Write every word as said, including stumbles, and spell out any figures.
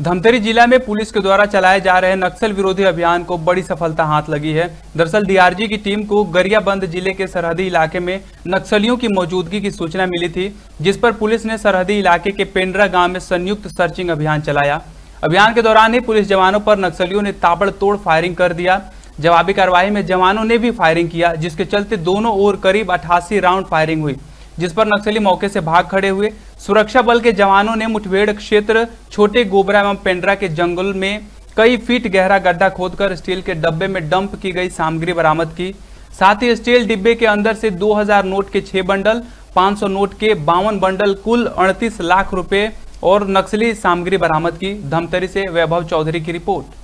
धमतरी जिला में पुलिस के द्वारा चलाए जा रहे नक्सल विरोधी अभियान को बड़ी सफलता हाथ लगी है। दरअसल डीआरजी की टीम को गरियाबंद जिले के सरहदी इलाके में नक्सलियों की मौजूदगी की सूचना मिली थी, जिस पर पुलिस ने सरहदी इलाके के पेंड्रा गांव में संयुक्त सर्चिंग अभियान चलाया। अभियान के दौरान ही पुलिस जवानों पर नक्सलियों ने ताबड़तोड़ फायरिंग कर दिया। जवाबी कार्रवाई में जवानों ने भी फायरिंग किया, जिसके चलते दोनों ओर करीब अठासी राउंड फायरिंग हुई, जिस पर नक्सली मौके से भाग खड़े हुए। सुरक्षा बल के जवानों ने मुठभेड़ क्षेत्र छोटे गोबरा एवं पेंड्रा के जंगल में कई फीट गहरा गड्ढा खोदकर स्टील के डब्बे में डंप की गई सामग्री बरामद की। साथ ही स्टील डिब्बे के अंदर से दो हज़ार नोट के छह बंडल, पाँच सौ नोट के बावन बंडल, कुल अड़तीस लाख रुपए और नक्सली सामग्री बरामद की। धमतरी से वैभव चौधरी की रिपोर्ट।